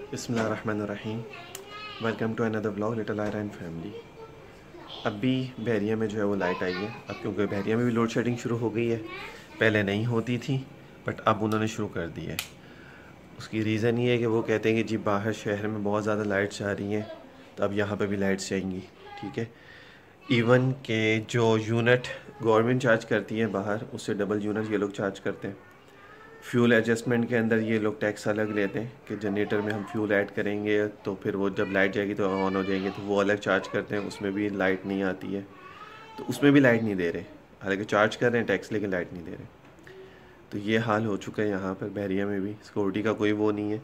बिस्मिल्लाहिर्रहमानिर्रहीम। Welcome to another vlog little Ayra and family. अभी बहरिया में जो है वो लाइट आई है। अब क्योंकि बहरिया में भी लोड शेडिंग शुरू हो गई है, पहले नहीं होती थी बट अब उन्होंने शुरू कर दी है। उसकी रीज़न ये है कि वो कहते हैं कि जी बाहर शहर में बहुत ज़्यादा लाइट्स आ रही हैं तो अब यहाँ पे भी लाइट्स जाएंगी। ठीक है, इवन के जो यूनिट गवर्नमेंट चार्ज करती है बाहर, उससे डबल यूनिट ये लोग चार्ज करते हैं। फ्यूल एडजस्टमेंट के अंदर ये लोग टैक्स अलग लेते हैं कि जनरेटर में हम फ्यूल ऐड करेंगे तो फिर वो जब लाइट जाएगी तो ऑन हो जाएंगे, तो वो अलग चार्ज करते हैं, उसमें भी लाइट नहीं आती है। तो उसमें भी लाइट नहीं दे रहे, हालांकि चार्ज कर रहे हैं टैक्स लेकिन लाइट नहीं दे रहे। तो ये हाल हो चुका है यहाँ पर बहरिया में भी। सिक्योरिटी का कोई वो नहीं है,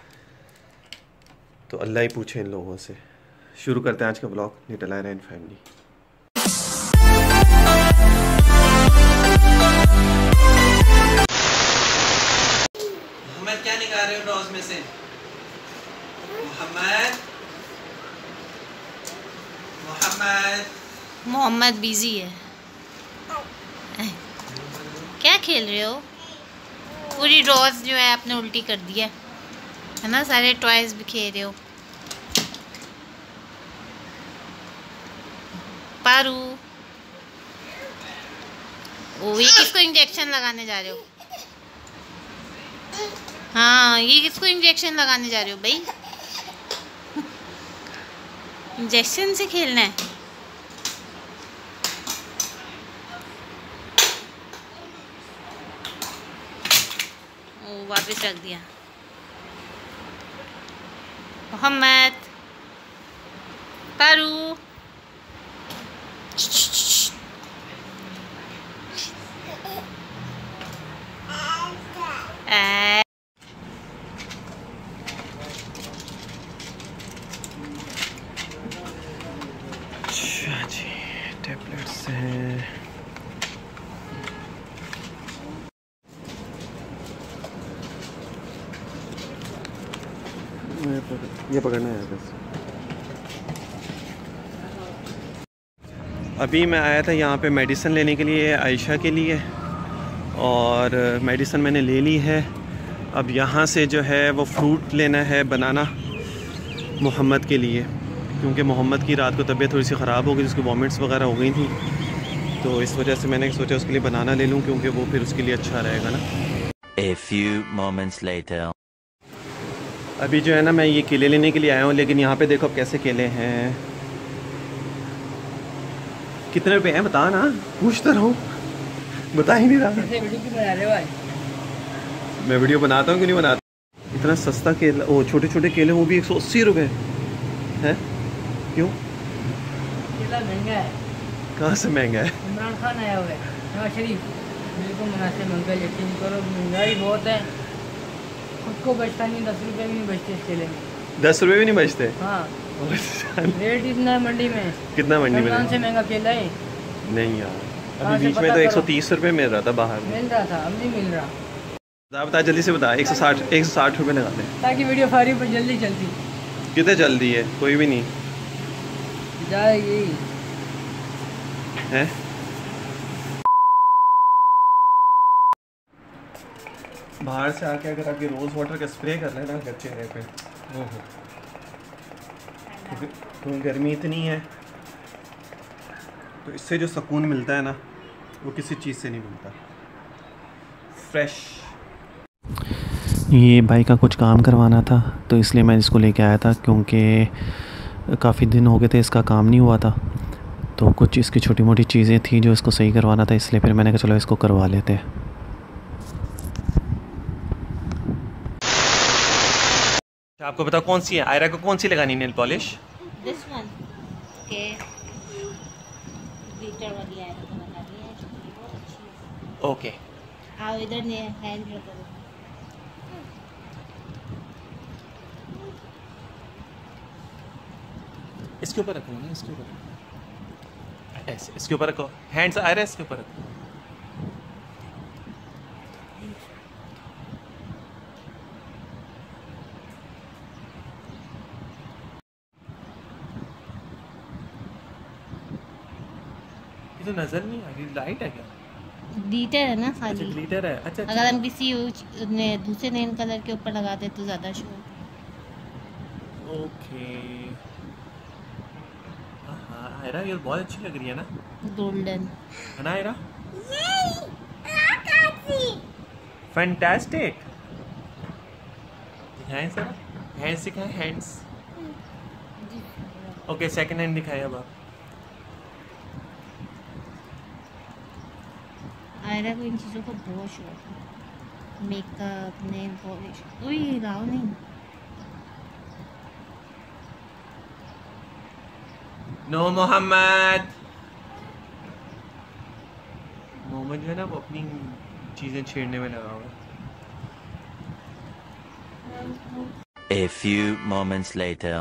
तो अल्लाह ही पूछे इन लोगों से। शुरू करते हैं आज का blog little Ayra and family. क्या निकाल रहे हो ड्रॉज में से? मोहम्मद बिजी है। क्या खेल रहे हो? पूरी ड्रॉज जो है आपने उल्टी कर दिया है ना, सारे टॉयज भी खेल रहे हो। पारू, ओ ये किसको इंजेक्शन लगाने जा रहे हो? हाँ, ये किसको इंजेक्शन लगाने जा रहे हो भाई? इंजेक्शन से खेलना है? ओ वापस रख दिया। मोहम्मद, पारू, टैबलेट्स हैं। ये पकड़ना है बस। अभी मैं आया था यहाँ पे मेडिसिन लेने के लिए आयशा के लिए, और मेडिसिन मैंने ले ली है। अब यहाँ से जो है वो फ्रूट लेना है, बनाना, मोहम्मद के लिए, क्योंकि मोहम्मद की रात को तबीयत थोड़ी सी ख़राब हो गई, उसकी वॉमिट्स वगैरह हो गई थी, तो इस वजह से मैंने सोचा उसके लिए बनाना ले लूँ, क्योंकि वो फिर उसके लिए अच्छा रहेगा ना। A few moments later. अभी जो है ना मैं ये केले लेने के लिए आया हूँ, लेकिन यहाँ पे देखो अब कैसे केले हैं। कितने रुपए हैं बता ना, पूछता रहूँ, बता ही नहीं रहा। वीडियो क्यों बना रहे हो भाई? मैं वीडियो बनाता हूँ क्यों नहीं बनाता? इतना सस्ता केला, ओ छोटे छोटे केले, वो भी 180 रुपये है। क्यों? केला महंगा है। कहाँ से महंगा है? इमरान खान आया हुआ है, नवाज शरीफ। बिल्कुल मुनासिब महंगा, यकीन करो महंगाई बहुत है, खुद को बचता नहीं, 10 रुपये भी नहीं बचते इस केले में। 10 रुपये भी नहीं बचते? हाँ, रेट इतना है मंडी में। कितना मंडी में? से महंगा केला है नहीं यार, अभी बीच में तो 130 रुपये मिल रहा था बाहर। मिल रहा था, अब नहीं मिल रहा। बता जल्दी से बता। 160 रुपये लगा दे ताकि वीडियो फारी पर जल्दी चलती। कितने जल्दी है? कोई भी नहीं जाएगी है। बाहर से आके अगर आप ये रोज़ वाटर का स्प्रे कर लें ना घर चेहरे पे, वो हो, तो गर्मी इतनी है तो इससे जो सुकून मिलता है ना वो किसी चीज़ से नहीं मिलता। फ्रेश। ये भाई का कुछ काम करवाना था तो इसलिए मैं इसको लेके आया था, क्योंकि काफ़ी दिन हो गए थे इसका काम नहीं हुआ था, तो कुछ इसकी छोटी मोटी चीज़ें थी जो इसको सही करवाना था, इसलिए फिर मैंने कहा चलो इसको करवा लेते हैं। आपको बताओ कौन सी है? आयरा को कौन सी लगानी नेल पॉलिश? दिस वन के ग्लिटर वाली आयरा को लगानी है, बहुत अच्छी है। ओके, आओ इधर ने हैंड रखो। इसके ऊपर रखो ना, इसके ऊपर ऐसे, इसके ऊपर रखो, हैंड्स आ रहे हैं, इसके ऊपर रखो। ये तो नजर नहीं आ रही, लाइट है क्या? ग्लिटर है ना अच्छा खाली। ग्लिटर है। अच्छा अगर हम किसी दूसरे नेल कलर के ऊपर लगाते तो ज़्यादा शो। ओके। हाँ आयरा ये बहुत अच्छी लग रही है ना, गोल्डन। है ना आयरा? फैंटास्टिक। दिखाएं सर, हैंड्स दिखाएं, हैंड्स। ओके सेकंड हैंड दिखाएं अब आप। आयरा को इन चीज़ों का बहुत शौक है, मेकअप, नेल पॉलिश। ओए लाओ नहीं। नो मोहम्मद। मोहम्मद जो है ना वो अपनी चीजें छेड़ने में लगा हुआ है। A few moments later.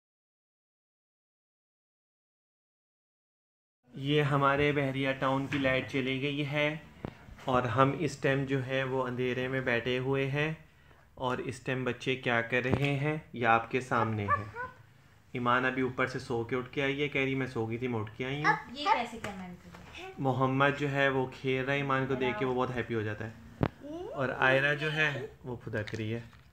ये हमारे बहरिया टाउन की लाइट चली गई है और हम इस टाइम जो है वो अंधेरे में बैठे हुए हैं और इस टाइम बच्चे क्या कर रहे हैं ये आपके सामने है। ईमान अभी ऊपर से सो के उठ के आई है, कह रही मैं सो गई थी, मैं उठ के आई हूँ। ये कैसे कमेंट? मोहम्मद जो है वो खेल रहा है, ईमान को देख के वो बहुत हैप्पी हो जाता है और आयरा जो है वो फुदक रही है।